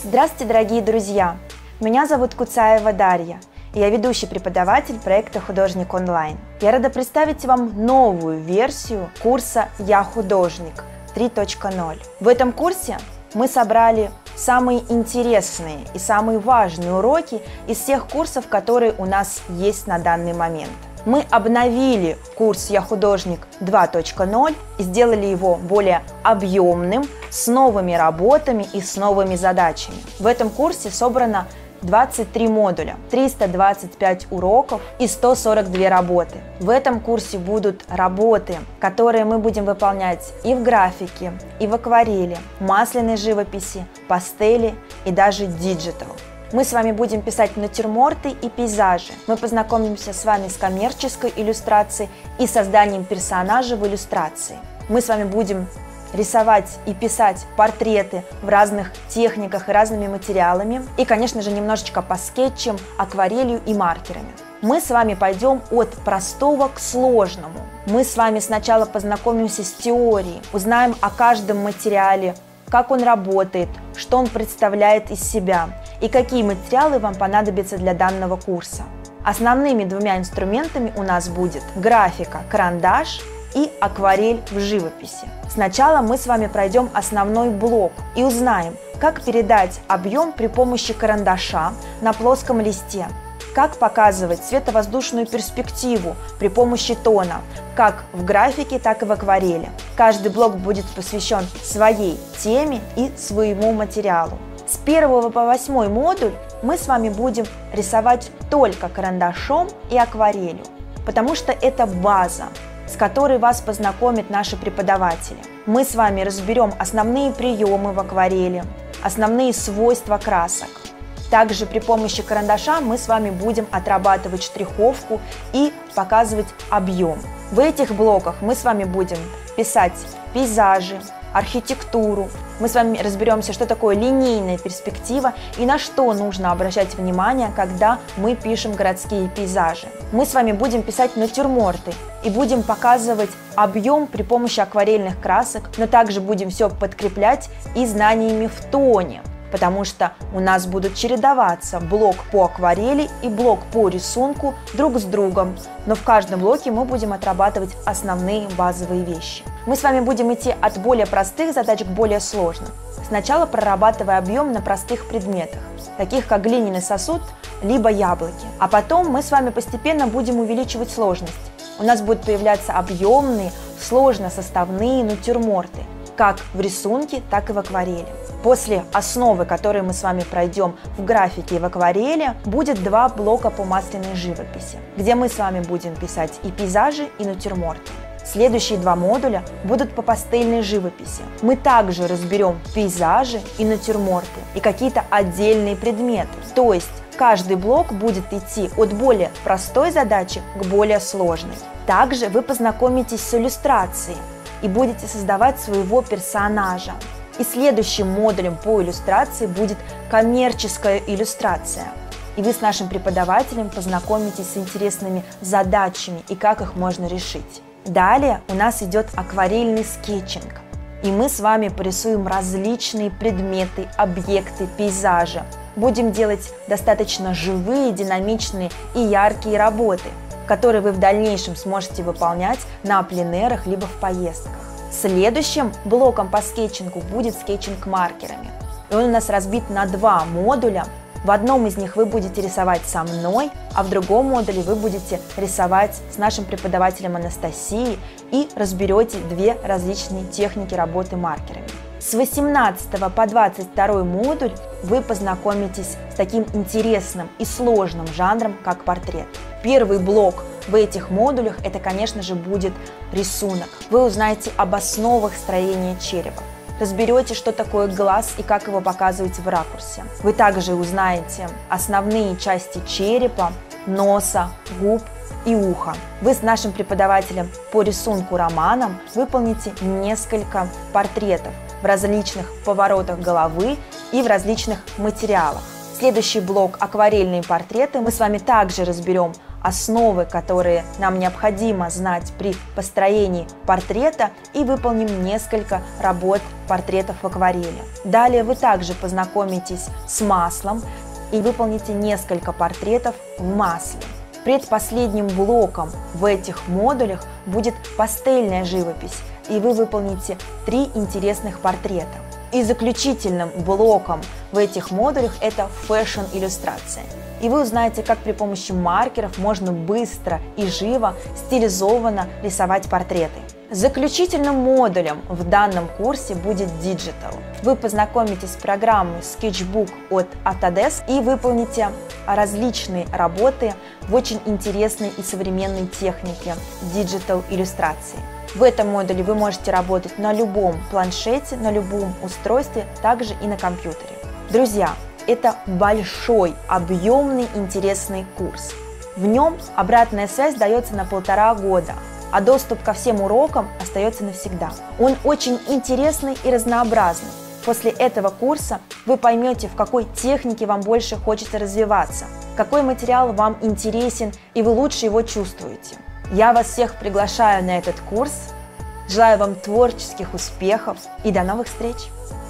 Здравствуйте, дорогие друзья! Меня зовут Куцаева Дарья, и я ведущий преподаватель проекта «Художник онлайн». Я рада представить вам новую версию курса «Я художник 3.0». В этом курсе мы собрали самые интересные и самые важные уроки из всех курсов, которые у нас есть на данный момент. Мы обновили курс «Я художник 2.0» и сделали его более объемным, с новыми работами и с новыми задачами. В этом курсе собрано 23 модуля, 325 уроков и 142 работы. В этом курсе будут работы, которые мы будем выполнять и в графике, и в акварели, масляной живописи, пастели и даже диджитал. Мы с вами будем писать натюрморты и пейзажи. Мы познакомимся с вами с коммерческой иллюстрацией и созданием персонажа в иллюстрации. Мы с вами будем рисовать и писать портреты в разных техниках и разными материалами. И, конечно же, немножечко по скетчам, акварелью и маркерами. Мы с вами пойдем от простого к сложному. Мы с вами сначала познакомимся с теорией, узнаем о каждом материале, как он работает, что он представляет из себя и какие материалы вам понадобятся для данного курса. Основными двумя инструментами у нас будет графика, карандаш и акварель в живописи. Сначала мы с вами пройдем основной блок и узнаем, как передать объем при помощи карандаша на плоском листе, как показывать световоздушную перспективу при помощи тона, как в графике, так и в акварели. Каждый блок будет посвящен своей теме и своему материалу. С 1 по 8 модуль мы с вами будем рисовать только карандашом и акварелью, потому что это база, с которой вас познакомят наши преподаватели. Мы с вами разберем основные приемы в акварели, основные свойства красок. Также при помощи карандаша мы с вами будем отрабатывать штриховку и показывать объем. В этих блоках мы с вами будем писать пейзажи, архитектуру. Мы с вами разберемся, что такое линейная перспектива и на что нужно обращать внимание, когда мы пишем городские пейзажи. Мы с вами будем писать натюрморты и будем показывать объем при помощи акварельных красок, но также будем все подкреплять и знаниями в тоне, потому что у нас будут чередоваться блок по акварели и блок по рисунку друг с другом, но в каждом блоке мы будем отрабатывать основные базовые вещи. Мы с вами будем идти от более простых задач к более сложным. Сначала прорабатывая объем на простых предметах, таких как глиняный сосуд, либо яблоки. А потом мы с вами постепенно будем увеличивать сложность. У нас будут появляться объемные, сложносоставные натюрморты, как в рисунке, так и в акварели. После основы, которую мы с вами пройдем в графике и в акварели, будет 2 блока по масляной живописи, где мы с вами будем писать и пейзажи, и натюрморты. Следующие 2 модуля будут по пастельной живописи. Мы также разберем пейзажи и натюрморты и какие-то отдельные предметы. То есть каждый блок будет идти от более простой задачи к более сложной. Также вы познакомитесь с иллюстрацией и будете создавать своего персонажа. И следующим модулем по иллюстрации будет коммерческая иллюстрация. И вы с нашим преподавателем познакомитесь с интересными задачами и как их можно решить. Далее у нас идет акварельный скетчинг. И мы с вами порисуем различные предметы, объекты, пейзажи. Будем делать достаточно живые, динамичные и яркие работы, которые вы в дальнейшем сможете выполнять на пленэрах либо в поездках. Следующим блоком по скетчингу будет скетчинг маркерами. И он у нас разбит на 2 модуля. В одном из них вы будете рисовать со мной, а в другом модуле вы будете рисовать с нашим преподавателем Анастасией и разберете 2 различные техники работы маркерами. С 18 по 22 модуль вы познакомитесь с таким интересным и сложным жанром, как портрет. Первый блок в этих модулях – это, конечно же, будет рисунок. Вы узнаете об основах строения черепа, разберете, что такое глаз и как его показывать в ракурсе. Вы также узнаете основные части черепа, носа, губ и уха. Вы с нашим преподавателем по рисунку Романом выполните несколько портретов в различных поворотах головы и в различных материалах. Следующий блок – акварельные портреты. Мы с вами также разберем основы, которые нам необходимо знать при построении портрета, и выполним несколько работ портретов в акварели. Далее вы также познакомитесь с маслом и выполните несколько портретов в масле. Предпоследним блоком в этих модулях будет пастельная живопись, и вы выполните 3 интересных портрета. И заключительным блоком в этих модулях это фэшн-иллюстрация. И вы узнаете, как при помощи маркеров можно быстро и живо, стилизованно рисовать портреты. Заключительным модулем в данном курсе будет Digital. Вы познакомитесь с программой Sketchbook от Autodesk и выполните различные работы в очень интересной и современной технике Digital иллюстрации. В этом модуле вы можете работать на любом планшете, на любом устройстве, также и на компьютере. Друзья, это большой, объемный, интересный курс. В нем обратная связь дается на 1,5 года, а доступ ко всем урокам остается навсегда. Он очень интересный и разнообразный. После этого курса вы поймете, в какой технике вам больше хочется развиваться, какой материал вам интересен и вы лучше его чувствуете. Я вас всех приглашаю на этот курс. Желаю вам творческих успехов и до новых встреч!